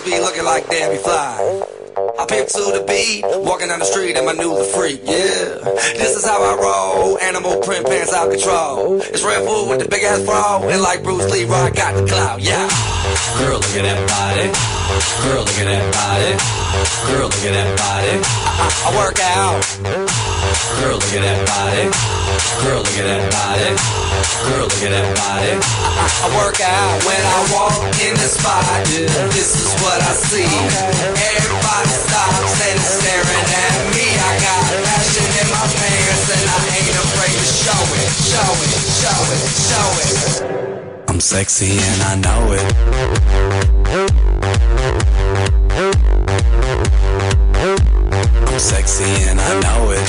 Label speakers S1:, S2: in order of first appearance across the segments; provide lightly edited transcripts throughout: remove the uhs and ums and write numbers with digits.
S1: be looking like Debbie Fly. I pimp to the beat, walking down the street in my new freak, yeah. This is how I roll, animal print pants out control. It's Red Bull with the big ass bra, and like Bruce Lee, I got the clout, yeah. Girl, look at that body. Girl, look at that body. Girl, look at that body. I work out. Girl, look at that body. Girl, look at that body. Girl, look at that body. I work out when I walk in the spot. This is what I see. Everybody stops and is staring at me. I got passion in my pants and I ain't afraid to show it. Show it, show it, show it. I'm sexy and I know it. I'm sexy and I know it.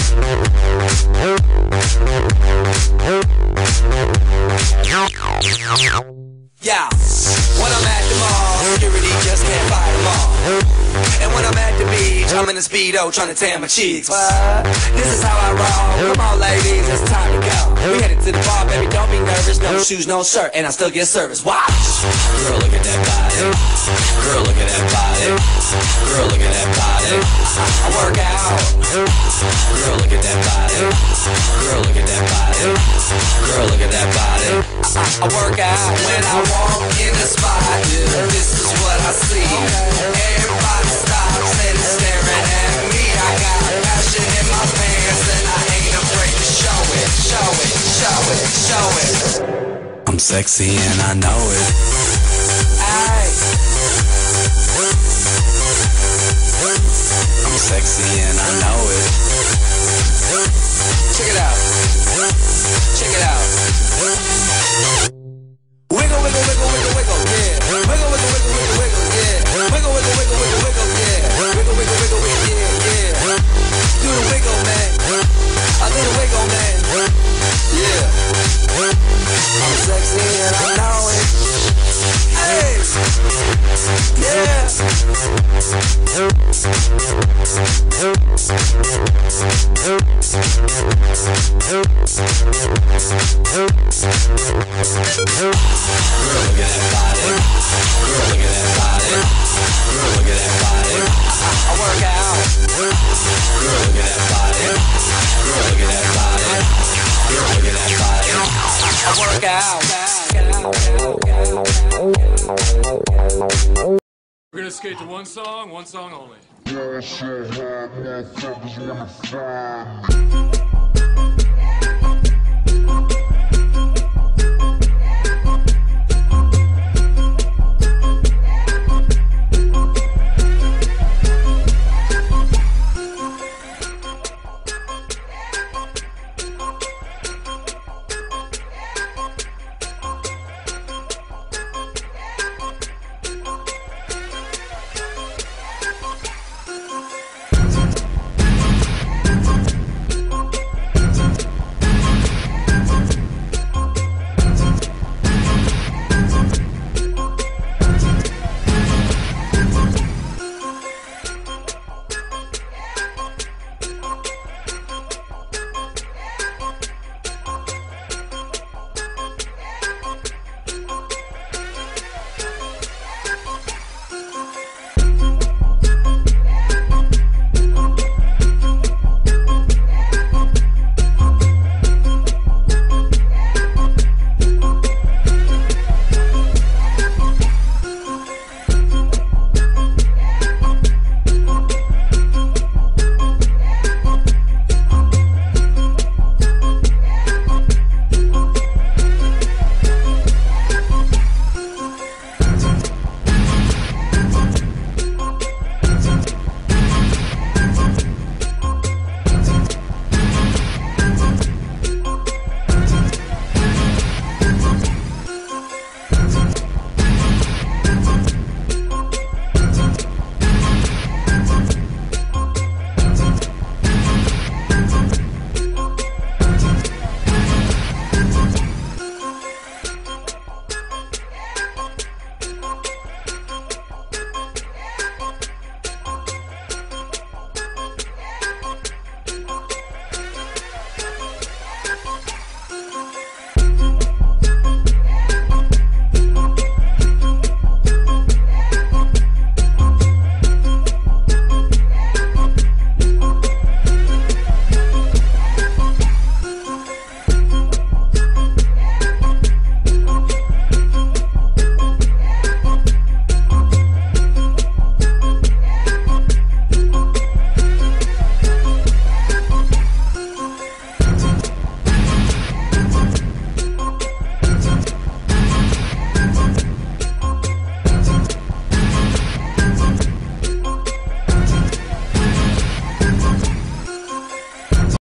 S1: Yeah, when I'm at the mall, security just can't fight them all. And when I'm at the beach, I'm in a Speedo trying to tan my cheeks. What? This is how I roll. Come on ladies, it's time to go. We headed to the bar, baby, don't be nervous. No shoes, no shirt, and I still get service. Watch! Girl, look at that body. Girl, look at that body. Girl, look at that body. I work out. Girl, look at that body. Girl, look at that body. Girl, look at that body. I work out when I walk in the spot. This is what I see. Everybody stops and is staring at me. I got passion in my pants and I ain't afraid to show it. Show it, show it, show it. I'm sexy and I know it. Aye. I'm sexy and I know it. Check it out. Check it out. Wiggle, wiggle, wiggle, wiggle, wiggle, yeah. Wiggle, wiggle, wiggle, wiggle, wiggle, yeah. Wiggle, wiggle, wiggle, wiggle, wiggle, yeah. Wiggle, wiggle, wiggle, wiggle, yeah, yeah. Do the wiggle, man. I do the wiggle, man. Yeah. I'm sexy and I know it. Hey. Yeah. Girl, look at that body. Girl, look at that body. Girl, look at that body. I work out. Girl, look at that body. Girl, look at that body. Girl, look at that body. I work out.
S2: We're gonna skate to one song only.